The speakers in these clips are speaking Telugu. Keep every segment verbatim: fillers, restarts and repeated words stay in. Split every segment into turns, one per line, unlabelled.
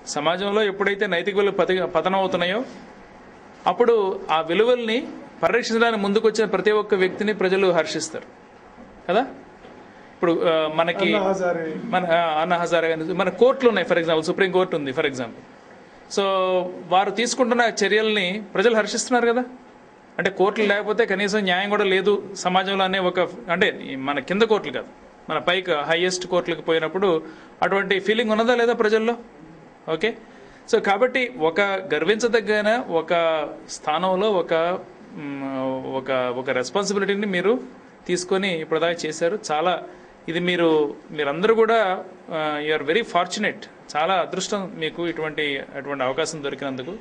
సమాజంలో ఎప్పుడైతే నైతిక విలువలు పతి పతనం అవుతున్నాయో అప్పుడు ఆ విలువల్ని పరిరక్షించడానికి ముందుకు వచ్చిన ప్రతి ఒక్క వ్యక్తిని ప్రజలు హర్షిస్తారు కదా. ఇప్పుడు మనకి మన అన్నా హజారే మన కోర్టులు ఉన్నాయి, ఫర్ ఎగ్జాంపుల్ సుప్రీం కోర్టు ఉంది ఫర్ ఎగ్జాంపుల్. సో వారు తీసుకుంటున్న చర్యల్ని ప్రజలు హర్షిస్తున్నారు కదా. అంటే కోర్టులు లేకపోతే కనీసం న్యాయం కూడా లేదు సమాజంలో అనే ఒక, అంటే మన కింద కోర్టులు కాదు, మన పైకి హైయెస్ట్ కోర్టులకు పోయినప్పుడు అటువంటి ఫీలింగ్ ఉన్నదా లేదా ప్రజల్లో? ఓకే. సో కాబట్టి ఒక గర్వించదగిన ఒక స్థానంలో ఒక ఒక ఒక రెస్పాన్సిబిలిటీని మీరు తీసుకొని ఇప్పటిదాకా చేశారు. చాలా ఇది మీరు మీరందరూ కూడా యు ఆర్ వెరీ ఫార్చునేట్, చాలా అదృష్టం మీకు ఇటువంటి అటువంటి అవకాశం దొరికినందుకు.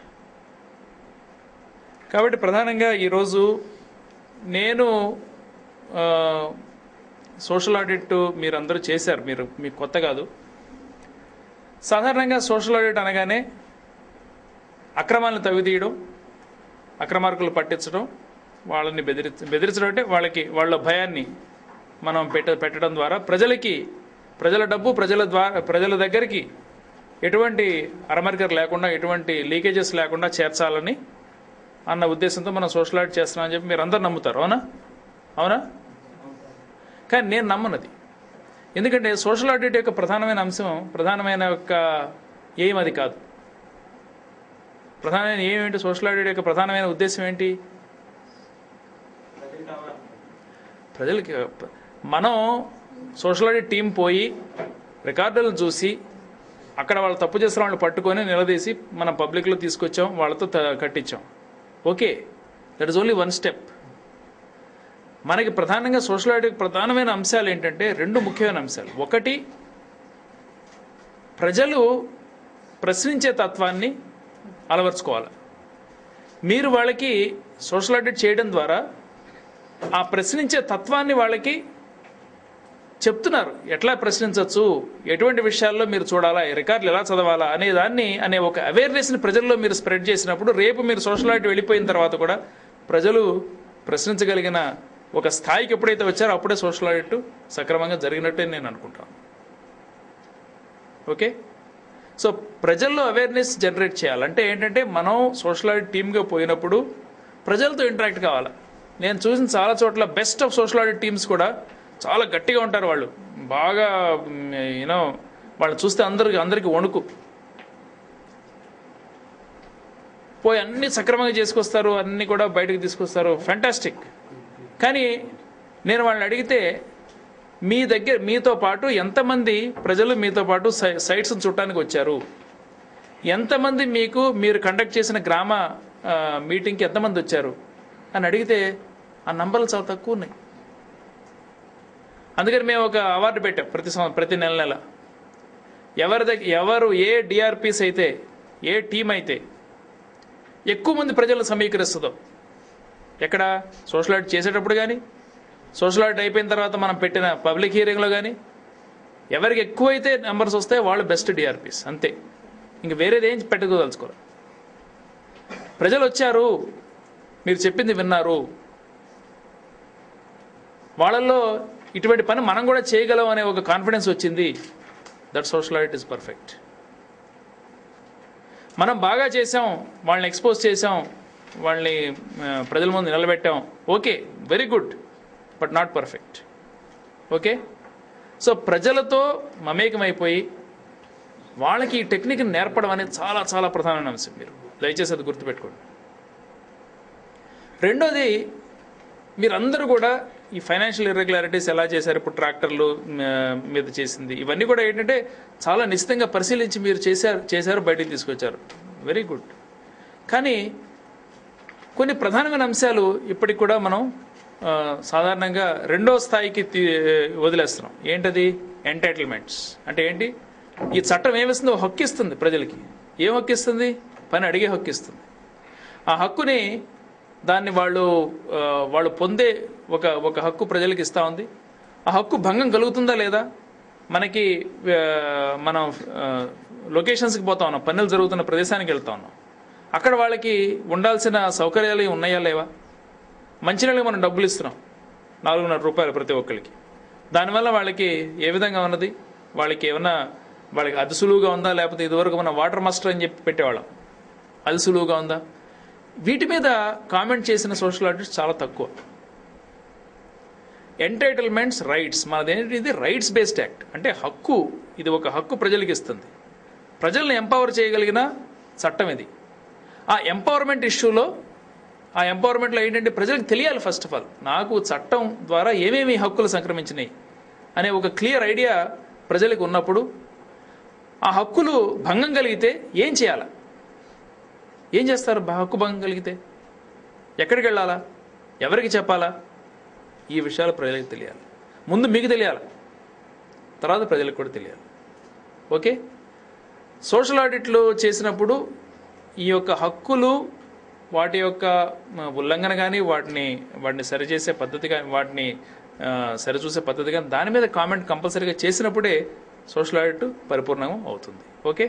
కాబట్టి ప్రధానంగా ఈరోజు నేను సోషల్ ఆడిట్ మీరందరూ చేశారు, మీరు మీకు కొత్త కాదు. సాధారణంగా సోషల్ ఆడిట్ అనగానే అక్రమాలను తవ్వితీయడం, అక్రమార్కులు పట్టించడం, వాళ్ళని బెదిరి బెదిరించడం అంటే వాళ్ళకి వాళ్ళ భయాన్ని మనం పెట్ట పెట్టడం ద్వారా ప్రజలకి ప్రజల డబ్బు ప్రజల ద్వారా ప్రజల దగ్గరికి ఎటువంటి అరమరికలు లేకుండా ఎటువంటి లీకేజెస్ లేకుండా చేర్చాలని అన్న ఉద్దేశంతో మనం సోషల్ ఆడిట్ చేస్తున్నామని చెప్పి మీరు అందరు నమ్ముతారు. అవునా అవునా కానీ నేను నమ్మనది. ఎందుకంటే సోషల్ ఆడిట్ యొక్క ప్రధానమైన అంశం, ప్రధానమైన యొక్క ఎయిమ్ అది కాదు. ప్రధానమైన ఎయిమ్ ఏంటి? సోషల్ ఆడిట్ యొక్క ప్రధానమైన ఉద్దేశం ఏంటి? ప్రజలకి మనం సోషల్ ఆడిట్ టీం పోయి రికార్డులను చూసి అక్కడ వాళ్ళు తప్పు చేసిన వాళ్ళని పట్టుకొని నిలదీసి మనం పబ్లిక్లో తీసుకొచ్చాం, వాళ్ళతో కట్టించాం. Okay, that is only one step. మనకి ప్రధానంగా సోషల్ ఆడిట్ ప్రధానమైన అంశాలు ఏంటంటే రెండు ముఖ్యమైన అంశాలు. ఒకటి, ప్రజలు ప్రశ్నించే తత్వాన్ని అలవర్చుకోవాలి. మీరు వాళ్ళకి సోషల్ ఆడిట్ చేయడం ద్వారా ఆ ప్రశ్నించే తత్వాన్ని వాళ్ళకి చెప్తున్నారు. ఎట్లా ప్రశ్నించవచ్చు, ఎటువంటి విషయాల్లో మీరు చూడాలా, రికార్డులు ఎలా చదవాలా అనే దాన్ని అనే ఒక అవేర్నెస్ని ప్రజల్లో మీరు స్ప్రెడ్ చేసినప్పుడు రేపు మీరు సోషల్ ఆడిట్ వెళ్ళిపోయిన తర్వాత కూడా ప్రజలు ప్రశ్నించగలిగిన ఒక స్థాయికి ఎప్పుడైతే వచ్చారో అప్పుడే సోషల్ ఆడిట్ సక్రమంగా జరిగినట్టే నేను అనుకుంటాను. ఓకే. సో ప్రజల్లో అవేర్నెస్ జనరేట్ చేయాలంటే ఏంటంటే మనం సోషల్ ఆడిట్ టీమ్గా పోయినప్పుడు ప్రజలతో ఇంటరాక్ట్ కావాలి. నేను చూసిన చాలా చోట్ల best of social audit teams కూడా చాలా గట్టిగా ఉంటారు. వాళ్ళు బాగా యూనో వాళ్ళు చూస్తే అందరికి అందరికీ వణుకు, పోయి అన్ని సక్రమంగా చేసుకొస్తారు, అన్ని కూడా బయటకు తీసుకొస్తారు, ఫ్యాంటాస్టిక్. కానీ నేను వాళ్ళని అడిగితే మీ దగ్గర మీతో పాటు ఎంతమంది ప్రజలు మీతో పాటు సైట్స్ చూడటానికి వచ్చారు, ఎంతమంది మీకు మీరు కండక్ట్ చేసిన గ్రామ మీటింగ్కి ఎంతమంది వచ్చారు అని అడిగితే ఆ నంబర్లు చాలా తక్కువ ఉన్నాయి. అందుకని మేము ఒక అవార్డు పెట్టాం ప్రతి ప్రతి నెల నెల. ఎవరి దగ్గర ఎవరు ఏ డిఆర్పిస్ అయితే ఏ టీం అయితే ఎక్కువ మంది ప్రజలను సమీకరిస్తుందో, ఎక్కడ సోషల్ ఆడిట్ చేసేటప్పుడు కానీ సోషల్ ఆడిట్ అయిపోయిన తర్వాత మనం పెట్టిన పబ్లిక్ హియరింగ్లో కానీ ఎవరికి ఎక్కువైతే నెంబర్స్ వస్తాయో వాళ్ళు బెస్ట్ డిఆర్పిస్, అంతే. ఇంక వేరేది ఏం పెట్టుకోదలుచుకోరు. ప్రజలు వచ్చారు, మీరు చెప్పింది విన్నారు, వాళ్ళల్లో ఇటువంటి పని మనం కూడా చేయగలం అనే ఒక కాన్ఫిడెన్స్ వచ్చింది. That social audit is perfect. మనం బాగా చేసాం, వాళ్ళని ఎక్స్పోజ్ చేసాం, వాళ్ళని ప్రజల ముందు నిలబెట్టాం, okay, very good, but not perfect. Okay. So ప్రజలతో మమేకమైపోయి వాళ్ళకి ఈ టెక్నిక్ని నేర్పడం అనేది చాలా చాలా ప్రధానమైన అంశం. మీరు దయచేసి అది గుర్తుపెట్టుకోండి. రెండోది, మీరందరూ కూడా ఈ ఫైనాన్షియల్ ఇర్రెగ్యులారిటీస్ ఎలా చేశారు, ఇప్పుడు ట్రాక్టర్లు మీద చేసింది, ఇవన్నీ కూడా ఏంటంటే చాలా నిశ్చితంగా పరిశీలించి మీరు చేశారు చేశారు బయటికి తీసుకొచ్చారు, వెరీ గుడ్. కానీ కొన్ని ప్రధానమైన అంశాలు ఇప్పటికి కూడా మనం సాధారణంగా రెండో స్థాయికి వదిలేస్తున్నాం. ఏంటది? ఎంటైటిల్మెంట్స్ అంటే ఏంటి? ఈ చట్టం ఏమిస్తుందో హక్కు ఇస్తుంది ప్రజలకి. ఏం హక్కు ఇస్తుంది? పని అడిగే హక్కు ఇస్తుంది. ఆ హక్కుని దాన్ని వాళ్ళు వాళ్ళు పొందే ఒక ఒక హక్కు ప్రజలకు ఇస్తూ ఉంది. ఆ హక్కు భంగం కలుగుతుందా లేదా? మనకి మనం లొకేషన్స్కి పోతా ఉన్నాం, పనులు జరుగుతున్న ప్రదేశానికి వెళ్తా ఉన్నాం, అక్కడ వాళ్ళకి ఉండాల్సిన సౌకర్యాలు ఉన్నాయా లేవా? మంచినీళ్ళకి మనం డబ్బులు ఇస్తున్నాం, నాలుగున్నర రూపాయలు ప్రతి ఒక్కరికి. దానివల్ల వాళ్ళకి ఏ విధంగా ఉన్నది? వాళ్ళకి ఏమన్నా వాళ్ళకి అది సులువుగా ఉందా, లేకపోతే ఇదివరకు మనం వాటర్ మాస్టర్ అని చెప్పి పెట్టేవాళ్ళం, అది సులువుగా ఉందా? వీటి మీద కామెంట్ చేసిన సోషల్ ఆడిట్స్ చాలా తక్కువ. ఎంటైటిల్మెంట్స్, రైట్స్, మనదేంటి, ఇది రైట్స్ బేస్డ్ యాక్ట్. అంటే హక్కు, ఇది ఒక హక్కు ప్రజలకు ఇస్తుంది. ప్రజల్ని ఎంపవర్ చేయగలిగిన చట్టం ఇది. ఆ ఎంపవర్మెంట్ ఇష్యూలో, ఆ ఎంపవర్మెంట్లో ఏంటంటే ప్రజలకు తెలియాలి ఫస్ట్ ఆఫ్ ఆల్, నాకు చట్టం ద్వారా ఏమేమి హక్కులు సంక్రమించినాయి అనే ఒక క్లియర్ ఐడియా ప్రజలకు ఉన్నప్పుడు, ఆ హక్కులు భంగం కలిగితే ఏం చేయాలా, ఏం చేస్తారు? హక్కు భంగం కలిగితే ఎక్కడికి వెళ్ళాలా, ఎవరికి చెప్పాలా, ఈ విషయాలు ప్రజలకు తెలియాలి. ముందు మీకు తెలియాలి, తర్వాత ప్రజలకు కూడా తెలియాలి. ఓకే, సోషల్ ఆడిట్లు చేసినప్పుడు ఈ యొక్క హక్కులు, వాటి యొక్క ఉల్లంఘన కానీ, వాటిని వాటిని సరిచేసే పద్ధతి కానీ, వాటిని సరిచూసే పద్ధతి కానీ, దాని మీద కామెంట్ కంపల్సరీగా చేసినప్పుడే సోషల్ ఆడిట్ పరిపూర్ణం అవుతుంది. ఓకే,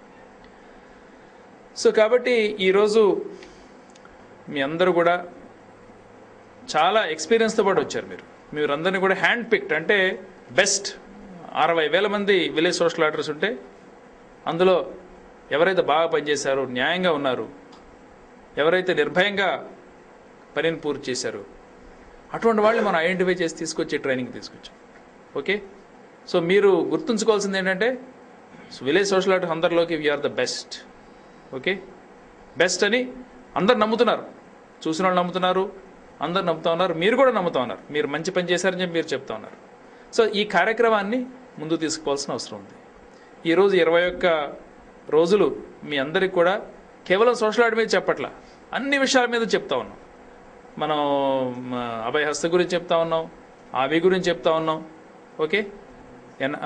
సో కాబట్టి ఈరోజు మీ అందరూ కూడా చాలా ఎక్స్పీరియన్స్తో పాటు వచ్చారు. మీరు మీరందరినీ కూడా హ్యాండ్ పిక్డ్, అంటే బెస్ట్ అరవై వేల మంది విలేజ్ సోషల్ ఆడిటర్స్ ఉంటే అందులో ఎవరైతే బాగా పనిచేశారో, న్యాయంగా ఉన్నారు, ఎవరైతే నిర్భయంగా పనిని పూర్తి చేశారు, అటువంటి వాళ్ళని మనం ఐడెంటిఫై చేసి తీసుకొచ్చి ట్రైనింగ్ తీసుకొచ్చాం. ఓకే, సో మీరు గుర్తుంచుకోవాల్సింది ఏంటంటే విలేజ్ సోషల్ ఆడిటర్ అందరిలోకి we are the best. Okay, best అని అందరు నమ్ముతున్నారు, చూసిన వాళ్ళు నమ్ముతున్నారు, అందరు నమ్ముతా ఉన్నారు, మీరు కూడా నమ్ముతా ఉన్నారు, మీరు మంచి పని చేశారని చెప్పి మీరు చెప్తా ఉన్నారు. సో ఈ కార్యక్రమాన్ని ముందుకు తీసుకుపోవాల్సిన అవసరం ఉంది. ఈరోజు ఇరవై ఒక్క రోజులు మీ అందరికి కూడా కేవలం సోషల్ ఆడిట్ మీద చెప్పట్లా, అన్ని విషయాల మీద చెప్తా ఉన్నాం. మనం అభయహస్త గురించి చెప్తా ఉన్నాం, ఆవి గురించి చెప్తా ఉన్నాం. ఓకే, ఎన్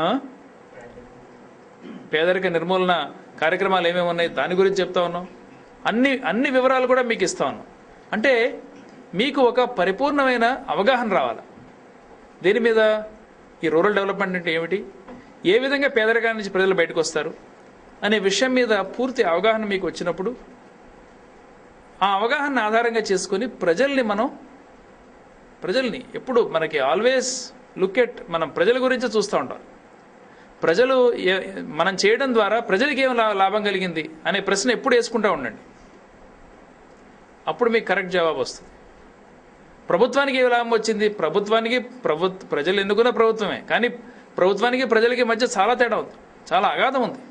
పేదరిక నిర్మూలన కార్యక్రమాలు ఏమేమి ఉన్నాయి దాని గురించి చెప్తా ఉన్నాం. అన్ని అన్ని వివరాలు కూడా మీకు ఇస్తా ఉన్నాం. అంటే మీకు ఒక పరిపూర్ణమైన అవగాహన రావాలి దీని మీద. ఈ రూరల్ డెవలప్మెంట్ అంటే ఏమిటి, ఏ విధంగా పేదరికాల నుంచి ప్రజలు బయటకు వస్తారు అనే విషయం మీద పూర్తి అవగాహన మీకు వచ్చినప్పుడు, ఆ అవగాహన ఆధారంగా చేసుకొని ప్రజల్ని మనం ప్రజల్ని ఎప్పుడు మనకి ఆల్వేస్ లుక్ ఎట్, మనం ప్రజల గురించి చూస్తూ ఉంటాం. ప్రజలు మనం చేయడం ద్వారా ప్రజలకి ఏం లాభం కలిగింది అనే ప్రశ్న ఎప్పుడు వేసుకుంటూ ఉండండి. అప్పుడు మీకు కరెక్ట్ జవాబు వస్తుంది. ప్రభుత్వానికి ఏ లాభం వచ్చింది, ప్రభుత్వానికి ప్రభుత్వ ప్రజలు ఎన్నుకున్న ప్రభుత్వమే, కానీ ప్రభుత్వానికి ప్రజలకి మధ్య చాలా తేడా ఉంది, చాలా అగాధం ఉంది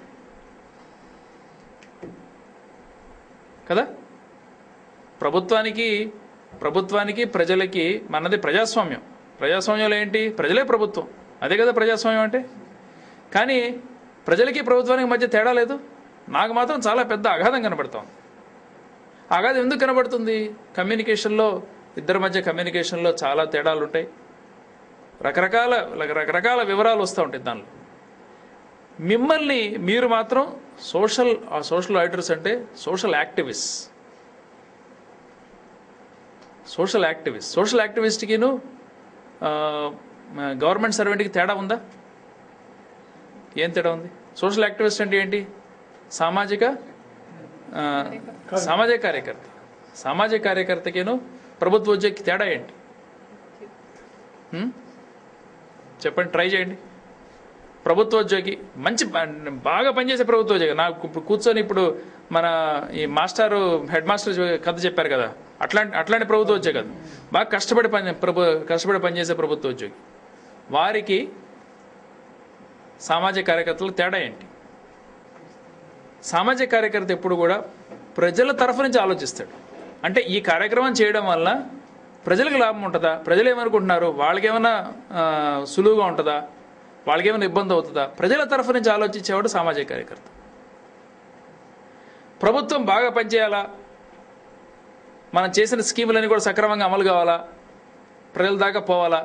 కదా. ప్రభుత్వానికి ప్రభుత్వానికి ప్రజలకి, మనది ప్రజాస్వామ్యం. ప్రజాస్వామ్యంలో ఏంటి, ప్రజలే ప్రభుత్వం, అదే కదా ప్రజాస్వామ్యం అంటే. కానీ ప్రజలకి ప్రభుత్వానికి మధ్య తేడా లేదు. నాకు మాత్రం చాలా పెద్ద అగాధం కనబడుతుంది. అగాధం ఎందుకు కనబడుతుంది? కమ్యూనికేషన్లో, ఇద్దరి మధ్య కమ్యూనికేషన్లో చాలా తేడాలు ఉంటాయి, రకరకాల రకరకాల వివరాలు వస్తూ ఉంటాయి దానిలో. మిమ్మల్ని మీరు మాత్రం సోషల్ సోషల్ ఆడిటర్స్ అంటే social activist. Social activist social యాక్టివిస్ట్కిను గవర్నమెంట్ సర్వెంట్కి తేడా ఉందా? ఏం తేడా ఉంది? సోషల్ యాక్టివిస్ట్ అంటే ఏంటి? సామాజిక సామాజిక కార్యకర్త. సామాజిక కార్యకర్తకిను ప్రభుత్వ ఉద్యోగికి తేడా ఏంటి చెప్పండి, ట్రై చేయండి. ప్రభుత్వ ఉద్యోగి మంచి బాగా పనిచేసే ప్రభుత్వ ఉద్యోగి, నాకు ఇప్పుడు కూర్చొని ఇప్పుడు మన ఈ మాస్టారు హెడ్ మాస్టర్ కథ చెప్పారు కదా, అట్లాంటి అట్లాంటి ప్రభుత్వ ఉద్యోగి కాదు, బాగా కష్టపడి పని ప్రభు కష్టపడి పనిచేసే ప్రభుత్వ ఉద్యోగి, వారికి సామాజిక కార్యకర్తలకు తేడా ఏంటి? సామాజిక కార్యకర్త ఎప్పుడు కూడా ప్రజల తరఫు నుంచి ఆలోచిస్తాడు. అంటే ఈ కార్యక్రమం చేయడం వల్ల ప్రజలకు లాభం ఉంటుందా, ప్రజలు ఏమనుకుంటున్నారు, వాళ్ళకేమైనా సులువుగా ఉంటుందా, వాళ్ళకేమైనా ఇబ్బంది అవుతుందా, ప్రజల తరఫు నుంచి ఆలోచించేవాడు సామాజిక కార్యకర్త. ప్రభుత్వం బాగా పనిచేయాలా, మనం చేసిన స్కీములన్నీ కూడా సక్రమంగా అమలు కావాలా, ప్రజల దాకా పోవాలా,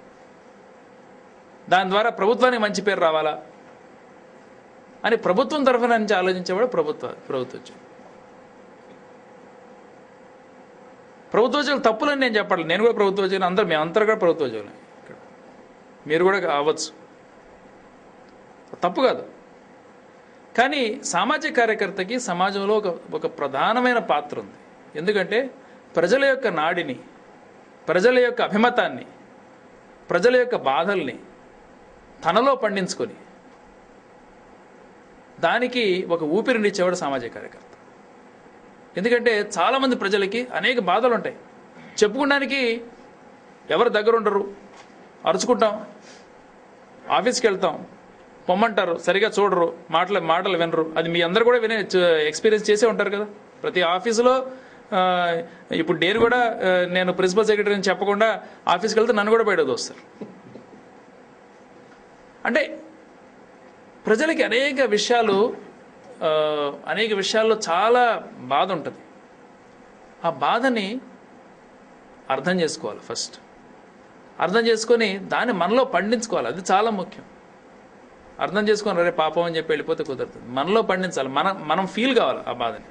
దాని ద్వారా ప్రభుత్వానికి మంచి పేరు రావాలా అని ప్రభుత్వం తరఫున నుంచి ఆలోచించేవాడు ప్రభుత్వ ప్రభుత్వం ప్రభుత్వోద్యోగులు తప్పులని నేను చెప్పాలి. నేను కూడా ప్రభుత్వోద్యోగులు, అందరూ మేమంతా కూడా ప్రభుత్వోద్యోగులు, ఇక్కడ మీరు కూడా అవ్వచ్చు, తప్పు కాదు. కానీ సామాజిక కార్యకర్తకి సమాజంలో ఒక ఒక ప్రధానమైన పాత్ర ఉంది. ఎందుకంటే ప్రజల యొక్క నాడిని, ప్రజల యొక్క అభిమతాన్ని, ప్రజల యొక్క బాధల్ని తనలో పండించుకొని దానికి ఒక ఊపిరినిచ్చేవాడు సామాజిక కార్యకర్త. ఎందుకంటే చాలామంది ప్రజలకి అనేక బాధలు ఉంటాయి, చెప్పుకోవడానికి ఎవరు దగ్గర ఉండరు, అరుచుకుంటాం, ఆఫీస్కి వెళ్తాం, పొమ్మంటారు, సరిగా చూడరు, మాటలు మాటలు వినరు. అది మీ అందరు కూడా వినే ఎక్స్పీరియన్స్ చేసే ఉంటారు కదా. ప్రతి ఆఫీసులో ఇప్పుడు నేను కూడా నేను ప్రిన్సిపల్ సెక్రటరీని చెప్పకుండా ఆఫీస్కి వెళ్తే నన్ను కూడా బయట దోస్తారు. అంటే ప్రజలకి అనేక విషయాలు అనేక విషయాల్లో చాలా బాధ ఉంటుంది. ఆ బాధని అర్థం చేసుకోవాలి. ఫస్ట్ అర్థం చేసుకొని దాన్ని మనలో పండించుకోవాలి. అది చాలా ముఖ్యం. అర్థం చేసుకొని రే పాపం అని చెప్పి వెళ్ళిపోతే కుదరదు. మనలో పండించాలి. మన మనం ఫీల్ కావాలి ఆ బాధని.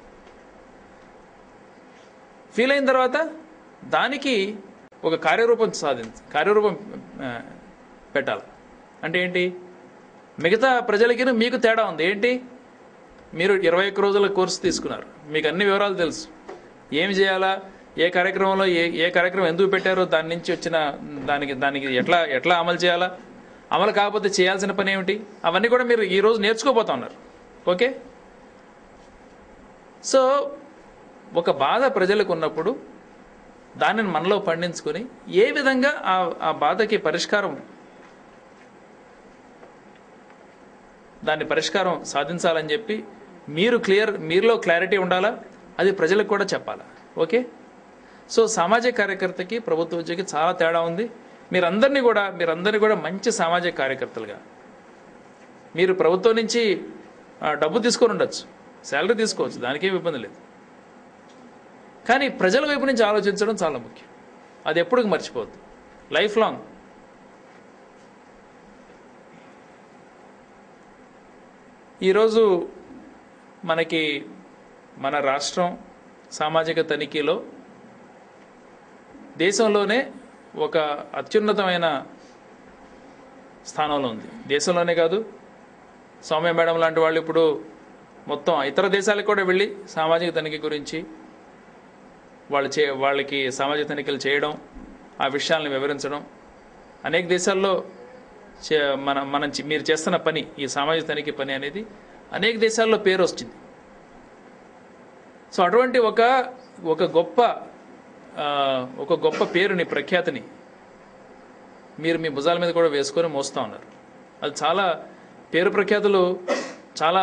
ఫీల్ అయిన తర్వాత దానికి ఒక కార్యరూపం సాధించ కార్యరూపం పెట్టాలి. అంటే ఏంటి, మిగతా ప్రజలకి మీకు తేడా ఉంది. ఏంటి, మీరు ఇరవై ఒక్క రోజుల కోర్సు తీసుకున్నారు, మీకు అన్ని వివరాలు తెలుసు, ఏమి చేయాలా, ఏ కార్యక్రమంలో ఏ ఏ కార్యక్రమం ఎందుకు పెట్టారో, దాని నుంచి వచ్చిన దానికి దానికి ఎట్లా ఎట్లా అమలు చేయాలా, అమలు కాకపోతే చేయాల్సిన పని ఏమిటి, అవన్నీ కూడా మీరు ఈరోజు నేర్చుకోబోతా ఉన్నారు. ఓకే. సో ఒక బాధ ప్రజలకు ఉన్నప్పుడు దానిని మనలో పండించుకొని ఏ విధంగా ఆ ఆ బాధకి పరిష్కారం దాన్ని పరిష్కారం సాధించాలని చెప్పి మీరు క్లియర్ మీరులో క్లారిటీ ఉండాలా, అది ప్రజలకు కూడా చెప్పాలా. ఓకే. సో సామాజిక కార్యకర్తకి ప్రభుత్వ ఉద్యోగికి చాలా తేడా ఉంది. మీరందరినీ కూడా మీరందరినీ కూడా మంచి సామాజిక కార్యకర్తలుగా, మీరు ప్రభుత్వం నుంచి డబ్బు తీసుకొని ఉండొచ్చు, శాలరీ తీసుకోవచ్చు, దానికేం ఇబ్బంది లేదు. కానీ ప్రజల వైపు నుంచి ఆలోచించడం చాలా ముఖ్యం. అది ఎప్పటికీ మర్చిపోవద్దు, లైఫ్ లాంగ్. ఈరోజు మనకి మన రాష్ట్రం సామాజిక తనిఖీలో దేశంలోనే ఒక అత్యున్నతమైన స్థానంలో ఉంది. దేశంలోనే కాదు, సౌమ్య మేడం లాంటి వాళ్ళు ఇప్పుడు మొత్తం ఇతర దేశాలకు కూడా వెళ్ళి సామాజిక తనిఖీ గురించి వాళ్ళు చే వాళ్ళకి సామాజిక తనిఖీలు చేయడం, ఆ విషయాలను వివరించడం, అనేక దేశాల్లో మన మనం మీరు చేస్తున్న పని, ఈ సామాజిక తనిఖీ పని అనేది అనేక దేశాల్లో పేరు వచ్చింది. సో అటువంటి ఒక ఒక గొప్ప ఒక గొప్ప పేరుని, ప్రఖ్యాతిని మీరు మీ భుజాల మీద కూడా వేసుకొని మోస్తూ ఉన్నారు. అది చాలా పేరు ప్రఖ్యాతులు చాలా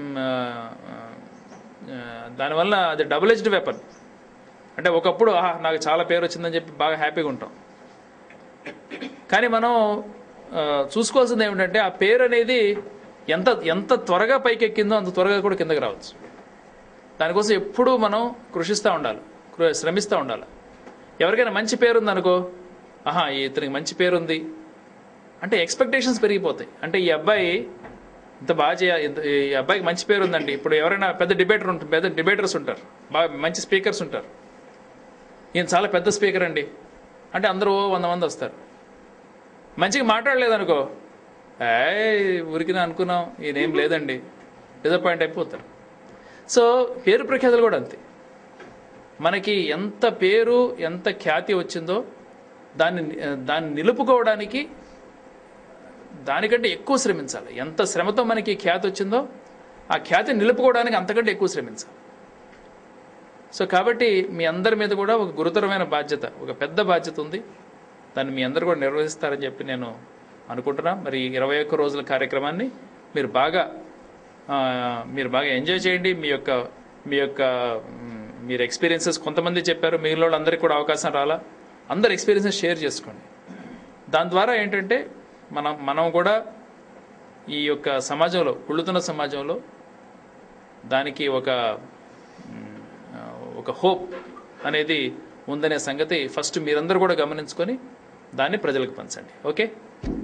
దానివల్ల అది డబుల్ ఎడ్జ్డ్ వెపన్. అంటే ఒకప్పుడు నాకు చాలా పేరు వచ్చిందని చెప్పి బాగా హ్యాపీగా ఉంటాం. కానీ మనం చూసుకోవాల్సింది ఏమిటంటే ఆ పేరు అనేది ఎంత ఎంత త్వరగా పైకి ఎక్కిందో అంత త్వరగా కూడా కిందకి రావచ్చు. దానికోసం ఎప్పుడూ మనం కృషిస్తూ ఉండాలి, శ్రమిస్తూ ఉండాలి. ఎవరికైనా మంచి పేరు ఉందనుకో, ఆహా ఇతనికి మంచి పేరు ఉంది అంటే ఎక్స్పెక్టేషన్స్ పెరిగిపోతాయి. అంటే ఈ అబ్బాయి ఇంత బాగా చేయాలి, ఈ అబ్బాయికి మంచి పేరు ఉందండి. ఇప్పుడు ఎవరైనా పెద్ద డిబేటర్ ఉంటుంది, పెద్ద డిబేటర్స్ ఉంటారు, బాగా మంచి స్పీకర్స్ ఉంటారు. ఈయన చాలా పెద్ద స్పీకర్ అండి అంటే అందరూ వంద మంది వస్తారు. మంచిగా మాట్లాడలేదనుకో, ఏ ఊరికి అనుకున్నాం, ఈయనేం లేదండి, డిసప్పాయింట్ అయిపోతారు. సో పేరు ప్రఖ్యాతులు కూడా అంతే. మనకి ఎంత పేరు ఎంత ఖ్యాతి వచ్చిందో దాన్ని దాన్ని నిలుపుకోవడానికి దానికంటే ఎక్కువ శ్రమించాలి. ఎంత శ్రమతో మనకి ఖ్యాతి వచ్చిందో ఆ ఖ్యాతిని నిలుపుకోవడానికి అంతకంటే ఎక్కువ శ్రమించాలి. సో కాబట్టి మీ అందరి మీద కూడా ఒక గురుతరమైన బాధ్యత, ఒక పెద్ద బాధ్యత ఉంది. దాన్ని మీ అందరు కూడా నిర్వహిస్తారని చెప్పి నేను అనుకుంటున్నా. మరి ఇరవై ఒక్క రోజుల కార్యక్రమాన్ని మీరు బాగా మీరు బాగా ఎంజాయ్ చేయండి. మీ యొక్క మీ యొక్క మీరు ఎక్స్పీరియన్సెస్ కొంతమంది చెప్పారు, మిగిలిన వాళ్ళందరికీ కూడా అవకాశం రాలా, అందరు ఎక్స్పీరియన్సెస్ షేర్ చేసుకోండి. దాని ద్వారా ఏంటంటే మనం మనం కూడా ఈ యొక్క సమాజంలో, కుళ్ళుతున్న సమాజంలో దానికి ఒక ఒక హోప్ అనేది ఉందనే సంగతి ఫస్ట్ మీరందరూ కూడా గమనించుకొని దాన్ని ప్రజలకు పంచండి. ఓకే.